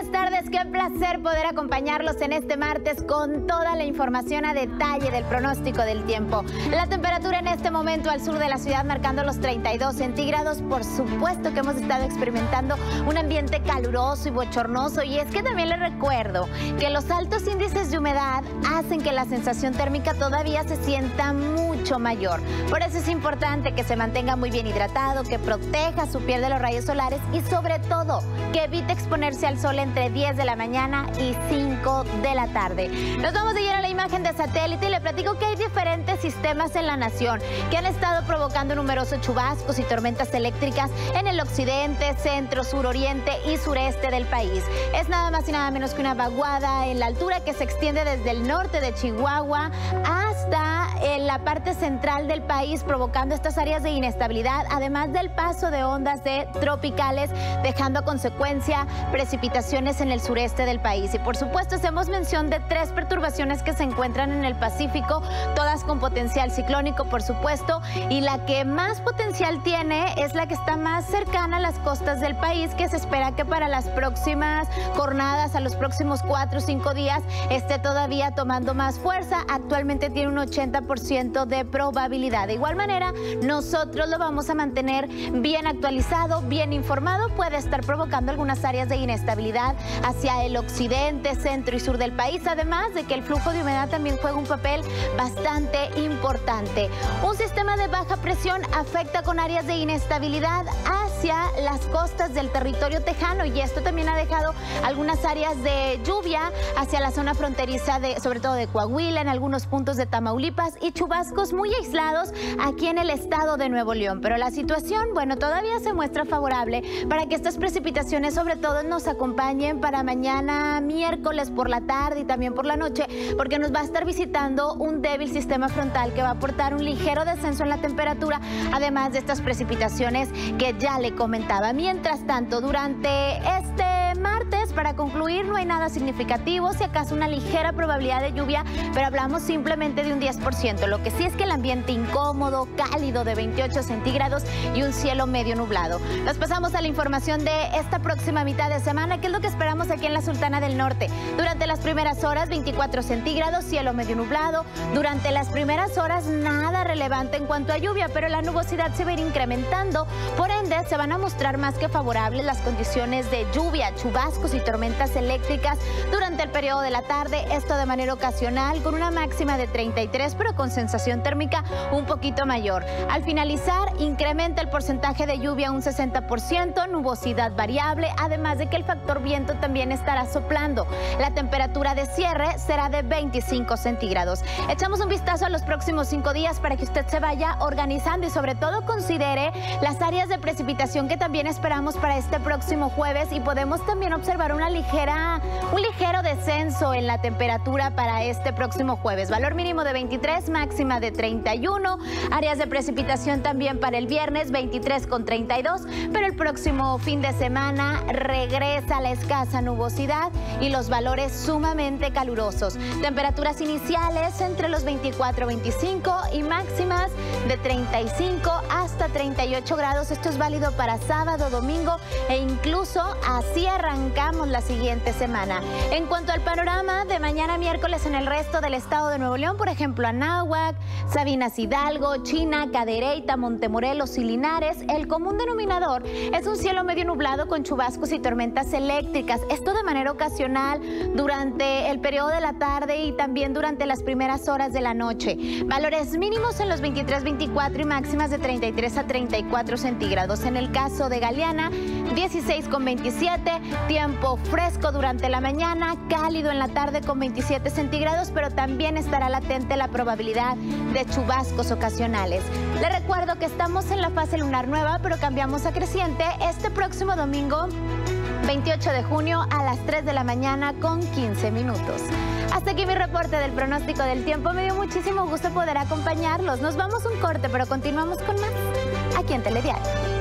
buenas tardes. Qué placer poder acompañarlos en este martes con toda la información a detalle del pronóstico del tiempo. La temperatura en este momento al sur de la ciudad marcando los 32 centígrados. Por supuesto que hemos estado experimentando un ambiente caluroso y bochornoso, y es que también les recuerdo que los altos índices de humedad hacen que la sensación térmica todavía se sienta mucho mayor. Por eso es importante que se mantenga muy bien hidratado, que proteja su piel de los rayos solares y sobre todo que evite exponerse al sol entre 10 de la mañana y 5 de la tarde. Nos vamos a ir a la imagen de satélite y le platico que hay diferentes sistemas en la nación que han estado provocando numerosos chubascos y tormentas eléctricas en el occidente, centro, suroriente y sureste del país. Es nada más y nada menos que una vaguada en la altura que se extiende desde el norte de Chihuahua hasta la parte central del país, provocando estas áreas de inestabilidad, además del paso de ondas tropicales, dejando a consecuencia precipitaciones en el sureste del país. Y por supuesto hacemos mención de 3 perturbaciones que se encuentran en el Pacífico, todas con potencial ciclónico, por supuesto, y la que más potencial tiene es la que está más cercana a las costas del país, que se espera que para las próximas jornadas, a los próximos 4 o 5 días, esté todavía tomando más fuerza. Actualmente tiene un 80% de probabilidad. De igual manera, nosotros lo vamos a mantener bien actualizado, bien informado. Puede estar provocando algunas áreas de inestabilidad hacia el occidente, centro y sur del país, además de que el flujo de humedad también juega un papel bastante importante. Un sistema de baja presión afecta con áreas de inestabilidad hacia las costas del territorio tejano, y esto también ha dejado algunas áreas de lluvia hacia la zona fronteriza sobre todo de Coahuila, en algunos puntos de Tamaulipas, y chubascos muy aislados aquí en el estado de Nuevo León. Pero la situación, bueno, todavía se muestra favorable para que estas precipitaciones sobre todo nos acompañen para mañana miércoles por la tarde y también por la noche, porque nos va a estar visitando un débil sistema frontal que va a aportar un ligero descenso en la temperatura, además de estas precipitaciones que ya le comentaba. Mientras tanto, durante este martes, para concluir, no hay nada significativo, si acaso una ligera probabilidad de lluvia, pero hablamos simplemente de un 10%. Lo que sí es que el ambiente incómodo, cálido de 28 centígrados y un cielo medio nublado. Nos pasamos a la información de esta próxima mitad de semana, que es lo que esperamos aquí en la Sultana del Norte. Durante las primeras horas, 24 centígrados, cielo medio nublado. Durante las primeras horas, nada relevante en cuanto a lluvia, pero la nubosidad se va a ir incrementando. Por ende, se van a mostrar más que favorables las condiciones de lluvia, chubascos y tormentas eléctricas durante el periodo de la tarde, esto de manera ocasional, con una máxima de 33, pero con sensación térmica un poquito mayor. Al finalizar, incrementa el porcentaje de lluvia a un 60%, nubosidad variable, además de que el factor viento también estará soplando. La temperatura de cierre será de 25 centígrados. Echamos un vistazo a los próximos 5 días para que usted se vaya organizando y sobre todo considere las áreas de precipitación que también esperamos para este próximo jueves, y podemos también observar un ligero descenso en la temperatura para este próximo jueves. Valor mínimo de 23, máxima de 31. Áreas de precipitación también para el viernes, 23 con 32, pero el próximo fin de semana regresa la escasa nubosidad y los valores sumamente calurosos. Temperaturas iniciales entre los 24 y 25 y máximas de 35 hasta 38 grados. Esto es válido para sábado, domingo e incluso así arrancamos la siguiente semana. En cuanto al panorama de mañana miércoles en el resto del estado de Nuevo León, por ejemplo, Anáhuac, Sabinas Hidalgo, China, Cadereyta, Montemorelos y Linares, el común denominador es un cielo medio nublado con chubascos y tormentas eléctricas. Esto de manera ocasional durante el periodo de la tarde y también durante las primeras horas de la noche. Valores mínimos en los 23, 24 y máximas de 33 a 34 centígrados. En el caso de Galeana, 16 con 27, tiempo fresco durante la mañana, cálido en la tarde con 27 centígrados, pero también estará latente la probabilidad de chubascos ocasionales. Les recuerdo que estamos en la fase lunar nueva, pero cambiamos a creciente este próximo domingo 28 de junio a las 3 de la mañana con 15 minutos. Hasta aquí mi reporte del pronóstico del tiempo. Me dio muchísimo gusto poder acompañarlos. Nos vamos a un corte, pero continuamos con más aquí en Telediario.